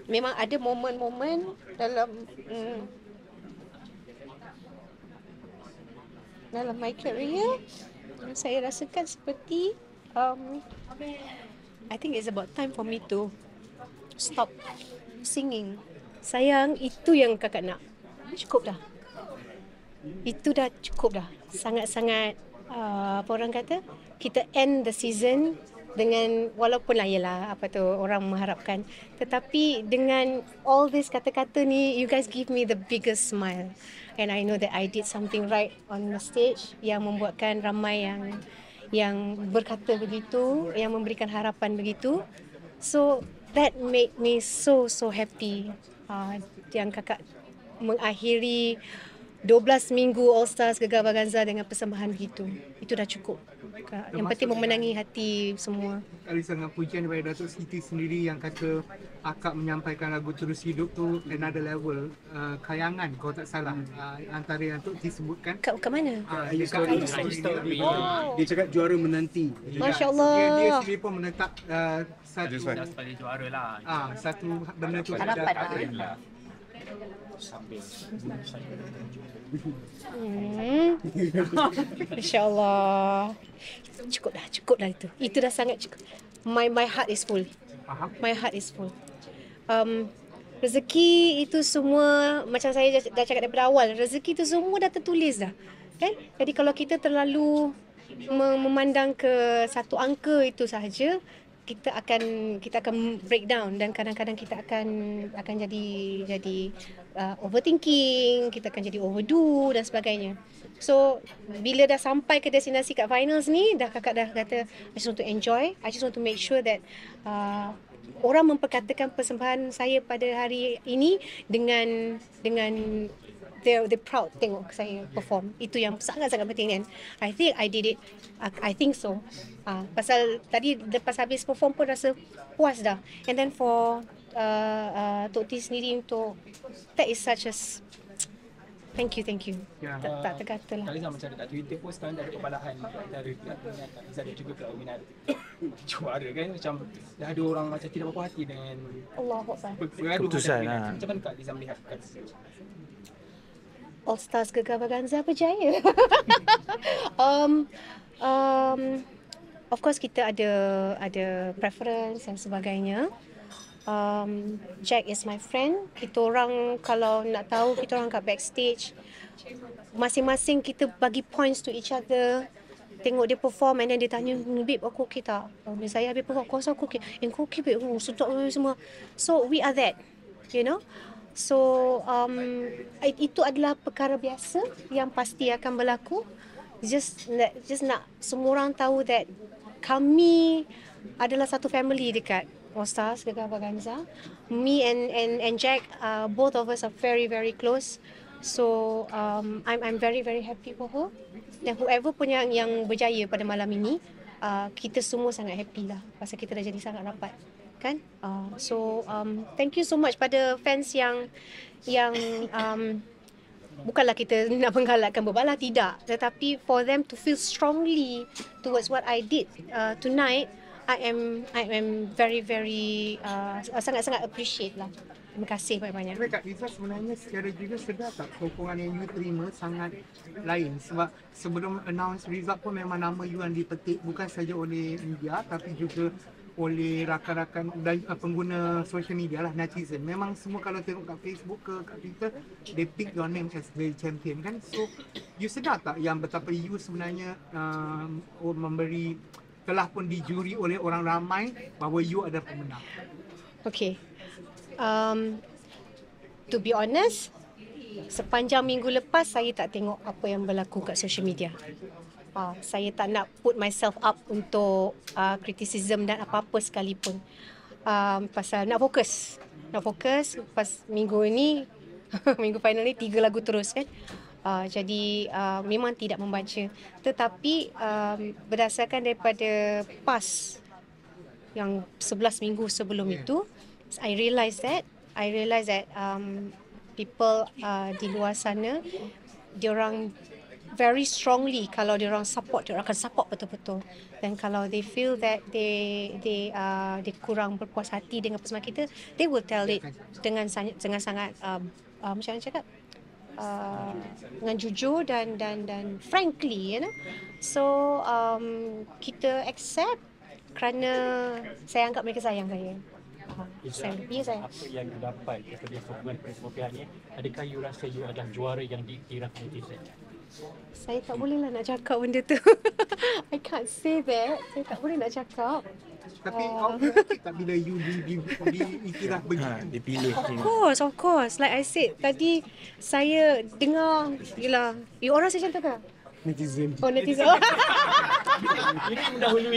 memang ada momen-momen dalam dalam my career yang saya rasakan seperti I think it's about time for me to stop singing. Sayang, itu yang kakak nak. Cukup dah. Itu dah cukup dah. Sangat-sangat apa orang kata, kita end the season dengan, walaupun lah yelah apa tu orang mengharapkan, tetapi dengan all this kata-kata ni, you guys give me the biggest smile, and I know that I did something right on the stage yang membuatkan ramai yang berkata begitu, yang memberikan harapan begitu. So that made me so happy. Yang kakak mengakhiri 12 minggu All Stars Gegar Vaganza dengan persembahan begitu. Itu dah cukup. Yang penting memenangi hati semua. Kali sangat pujian daripada Datuk Siti sendiri yang kata akak menyampaikan lagu Terus Hidup tu another level. Kayangan kalau tak salah, antara yang tu disebutkan. Kat mana? Dia cakap juara menanti. Masya Allah. Dia sendiri pun menetap satu juara lah. satu benda tu Harapan. InsyaAllah. Cukup dah itu. Itu dah sangat cukup. My heart is full. My heart is full. Rezeki itu semua, macam saya dah cakap daripada awal, rezeki itu semua dah tertulis dah. Kan? Jadi kalau kita terlalu memandang ke satu angka itu sahaja, kita akan breakdown, dan kadang-kadang kita akan jadi overthinking, kita akan jadi overdo dan sebagainya. So bila dah sampai ke destinasi kat finals ni, kakak dah kata I just want to enjoy, I just want to make sure that orang memperkatakan persembahan saya pada hari ini dengan they proud tengok saya perform. Itu yang sangat-sangat penting kan. I think I did it. I think so. Pasal tadi lepas habis perform pun rasa puas dah. And then for Tok T sendiri untuk, that is such a thank you. Tak terkata lah. Kali macam dekat Twitter pun sekarang dah ada perbalahan antara pihak Kak Liza dan juga pihak Minat juara kan, macam dah ada orang macam tidak berpuas hati dengan Allahuakbar. keputusan lah. Macam mana Kak Liza melihat All Stars Gegar Vaganza berjaya. Of course kita ada preference dan sebagainya. Jack is my friend. Kita orang kalau nak tahu, kita orang kat backstage, masing-masing kita bagi points to each other. Tengok dia perform and then dia tanya, babe aku okey tak? Saya habis perform, aku rasa aku okey. Kau okey babe? Sedap semua. So we are that, you know. So itu adalah perkara biasa yang pasti akan berlaku. Just nak semua orang tahu that kami adalah satu family dekat All Stars Gegar Vaganza. Me and Jack, both of us are very close. So I'm very happy for her. Dan whoever pun yang berjaya pada malam ini, kita semua sangat happy lah pasal kita dah jadi sangat rapat kan. So thank you so much pada fans yang bukanlah kita nak menggalakkan berbalah, tidak, tetapi for them to feel strongly towards what I did tonight. I am very sangat appreciate lah. Terima kasih banyak-banyak. Kak Liza, sebenarnya secara juga sedar tak sokongan yang you terima sangat lain, sebab sebelum announce result pun memang nama you yang dipetik bukan saja oleh media tapi juga oleh rakan-rakan dan pengguna social media lah, netizen. Memang semua kalau tengok kat Facebook ke kat Twitter, they pick your name as the champion kan. So you sedar tak yang betapa you sebenarnya memberi, telah pun dijuri oleh orang ramai bahawa you adalah pemenang? Okay. To be honest, sepanjang minggu lepas saya tak tengok apa yang berlaku kat social media. Saya tak nak put myself up untuk criticism dan apa-apa sekalipun. Pasal nak fokus pas minggu ni minggu final ni 3 lagu terus kan. Jadi memang tidak membaca, tetapi berdasarkan daripada PAS yang 11 minggu sebelum itu, I realise that people di luar sana, diorang very strongly kalau dia orang support, dia orang akan support betul-betul. Dan kalau they feel that they kurang berpuas hati dengan persembahan kita, they will tell it dengan sangat macam mana cakap, dengan jujur dan frankly, you know. So kita accept kerana saya anggap mereka sayang saya. Saya. Apa yang you dapat daripada sokongan semua pihak ni, adakah you rasa you adalah juara yang diiktiraf netizen? Saya tak boleh lah nak cakap benda tu. I can't say that. Saya tak boleh nak cakap. Tapi kau berarti tak bila you diiktiraf begitu? Dipilih. Of course. Like I said tadi, saya dengar, yelah, you orang saya contoh ke? Netizen. Oh, netizen. Ini mendahului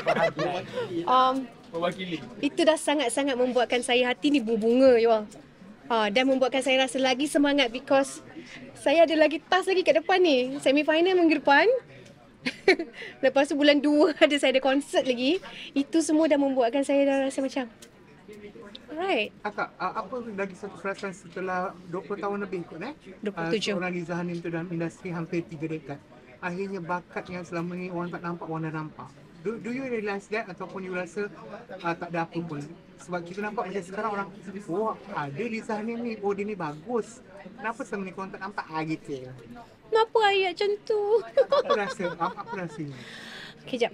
Mewakili. Itu dah sangat-sangat membuatkan saya hati ni berbunga, you all. Dan membuatkan saya rasa lagi semangat because saya ada lagi task lagi kat depan ni. Semi-final minggu depan. Lepas tu bulan 2 saya ada konsert lagi. Itu semua dah membuatkan saya dah rasa macam right. Akak, apa lagi satu perasaan setelah 20 tahun lebih kot 27. Seorang Liza Hanim tu dalam industri hampir 3 dekad. Akhirnya bakat yang selama ni orang tak nampak, orang dah nampak. Do you realize that ataupun you rasa tak ada apa pun? Sebab kita nampak macam sekarang orang, oh ada Liza Hanim ni, oh dia ni bagus. Kenapa selama ni korang tak nampak? Gitu. Kenapa ayat macam tu? Apa rasanya? Okay, jap.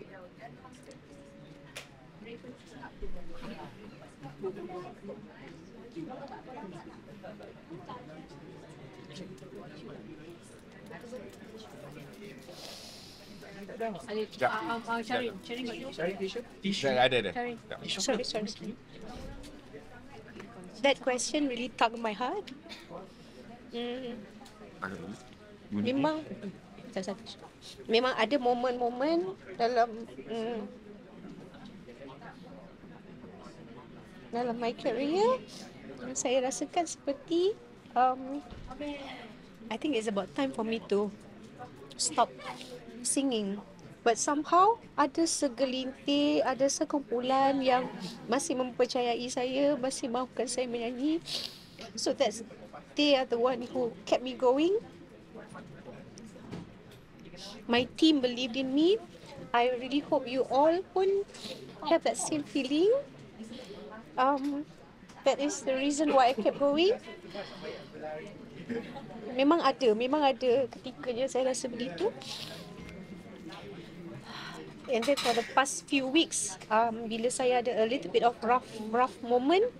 Cari Tisu. Ada. Sorry. That question really tugged my heart. Memang ada momen-momen dalam my career yang saya rasakan seperti I think it's about time for me to stop singing. But somehow ada segelintir, ada sekumpulan yang masih mempercayai saya, masih mahukan saya menyanyi. So they are the one who kept me going. My team believed in me. I really hope you all pun have that same feeling. That is the reason why I kept going. Memang ada ketikanya saya rasa begitu. And then for the past few weeks, bila saya ada a little bit of rough moment,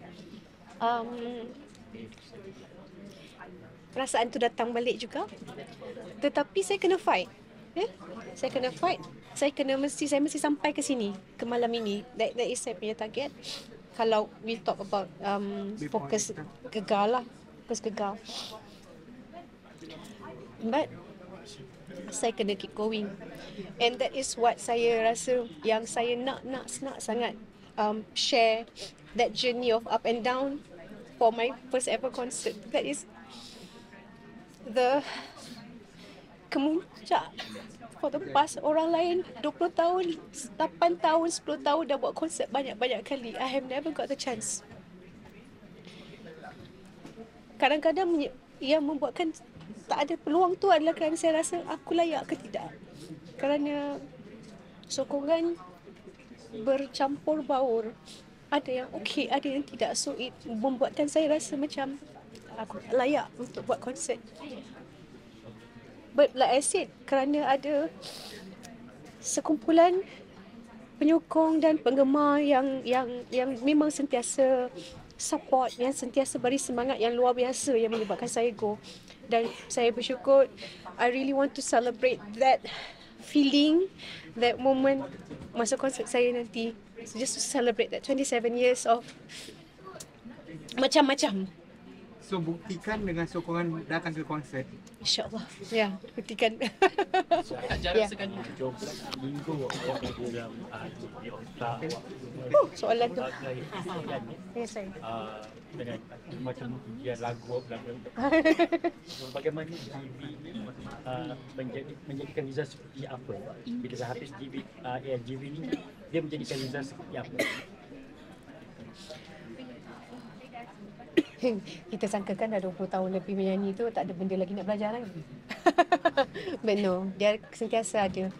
perasaan tu datang balik juga. Tetapi saya kena fight. Saya kena fight. Saya mesti sampai ke sini, ke malam ini. That is saya punya target. Kalau we talk about fokus gagal. But saya kena keep going. And that is what saya rasa yang saya nak sangat share that journey of up and down for my first ever concert. That is the kemuncak for the past orang lain 20 tahun, 8 tahun, 10 tahun dah buat konsert banyak-banyak kali. I have never got the chance. Kadang-kadang yang membuatkan tak ada peluang tu adalah kerana saya rasa aku layak ke tidak. Kerana sokongan bercampur baur. Ada yang okey, ada yang tidak. So it membuatkan saya rasa macam aku layak untuk buat konsert. But like I said, kerana ada sekumpulan penyokong dan penggemar yang memang sentiasa support, yang sentiasa beri semangat yang luar biasa yang menyebabkan saya go. Dan saya bersyukur, I really want to celebrate that feeling, that moment masa konsert saya nanti. So just to celebrate that 27 years of macam-macam. So buktikan dengan sokongan datang ke konsert. InsyaAllah. Ya, buktikan. Jarak sekali. Minggu dalam Soalan tu. Ya, saya. dengan macam ujian lagu bagaimana TV menjadikan Liza seperti apa bila dah habis TV ALGV ni, dia menjadikan Liza seperti apa? Kita sangkakan dah 20 tahun lebih menyanyi tu tak ada benda lagi nak belajar lagi. But no, dia sentiasa ada.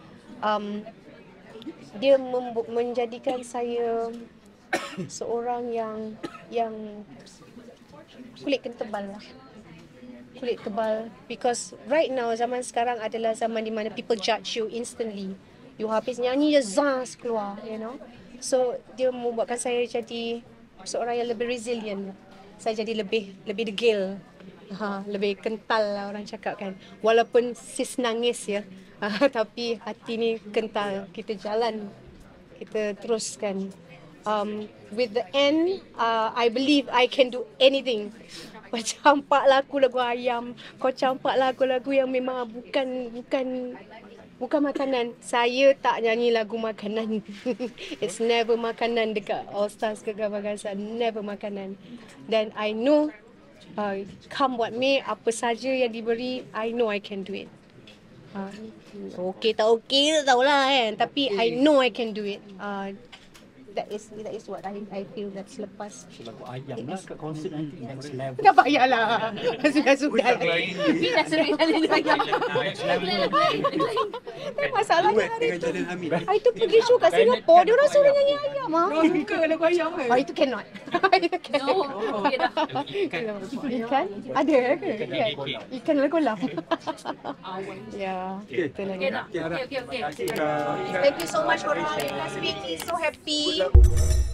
Dia menjadikan saya seorang yang kulit tebal lah. Kulit tebal, because right now zaman sekarang adalah zaman di mana people judge you instantly. You habis nyanyi je zas keluar, you know. So dia membuatkan saya jadi seorang yang lebih resilient. Saya jadi lebih degil. Lebih kental lah orang cakap kan. Walaupun sis nangis ya. Tapi hati ni kental. Kita jalan. Kita teruskan. With the end, I believe I can do anything. Kau campak lagu ayam. Kau campak lagu-lagu yang memang bukan makanan. Saya tak nyanyi lagu makanan. It's never makanan dekat All Stars ke Gabagasa. Never makanan. Dan I know, come what may, apa saja yang diberi, I know I can do it. Okay tak okay tak tahulah kan. Tapi I know I can do it. That is what I feel that selepas Lagu ayam lah kat konsert nanti next level. tak payahlah. Sudah. Bila sering kali ayam. Masalahnya itu pergi show kat Singapore, dia orang suruh nyanyi ayam. Suka lagu ayam ke? Itu cannot. Itu cannot. No, okay dah. Ikan? Ada ke? Ikan dalam kolam. Ya, itulah Okay dia. dah. Okay. Thank you so much for having us. We're so happy.